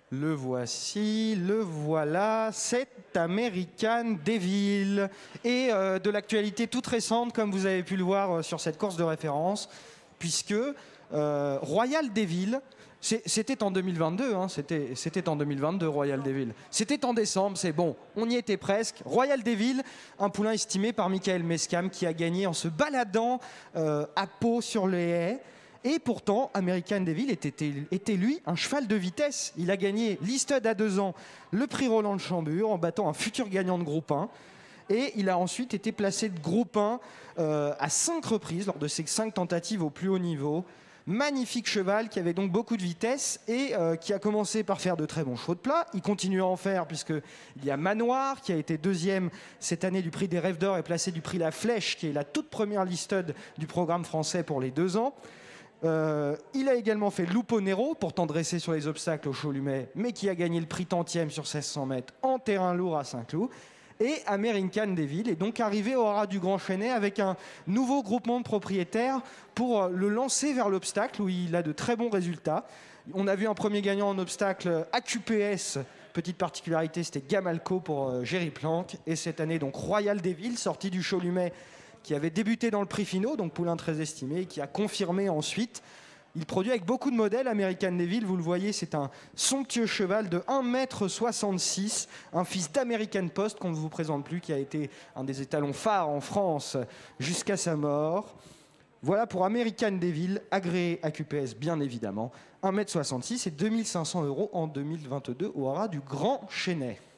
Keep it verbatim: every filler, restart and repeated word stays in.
Le voici, le voilà, c'est American Devil. Et euh, de l'actualité toute récente, comme vous avez pu le voir euh, sur cette course de référence, puisque euh, Royal Devil, c'était en deux mille vingt-deux, hein, c'était en deux mille vingt-deux Royal Devil. C'était en décembre, c'est bon, on y était presque. Royal Devil, un poulain estimé par Michael Meskam qui a gagné en se baladant euh, à Pau sur les haies. Et pourtant, American Devil était, était lui un cheval de vitesse. Il a gagné l'Istud à deux ans, le prix Roland de Chambure, en battant un futur gagnant de groupe un. Et il a ensuite été placé de groupe un euh, à cinq reprises lors de ses cinq tentatives au plus haut niveau. Magnifique cheval qui avait donc beaucoup de vitesse et euh, qui a commencé par faire de très bons chevaux de plat. Il continue à en faire puisqu'il y a Manoir qui a été deuxième cette année du prix des Rêves d'Or et placé du prix La Flèche qui est la toute première listed du programme français pour les deux ans. Euh, il a également fait Lupo Nero, pourtant dressé sur les obstacles au Cholumet, mais qui a gagné le prix tantième sur seize cents mètres en terrain lourd à Saint-Cloud. Et American Devil est donc arrivé au haras du Grand Chênay avec un nouveau groupement de propriétaires pour le lancer vers l'obstacle où il a de très bons résultats. On a vu un premier gagnant en obstacle A Q P S. Petite particularité, c'était Gamalco pour euh, Jerry Planck. Et cette année, donc Royal Devil, sorti du Cholumet, qui avait débuté dans le prix Finot, donc poulain très estimé, et qui a confirmé ensuite. Il produit avec beaucoup de modèles. American Devil, vous le voyez, c'est un somptueux cheval de un mètre soixante-six, un fils d'American Post qu'on ne vous présente plus, qui a été un des étalons phares en France jusqu'à sa mort. Voilà pour American Devil, agréé A Q P S bien évidemment, un mètre soixante-six et deux mille cinq cents euros en deux mille vingt-deux au haras du Grand Chênay.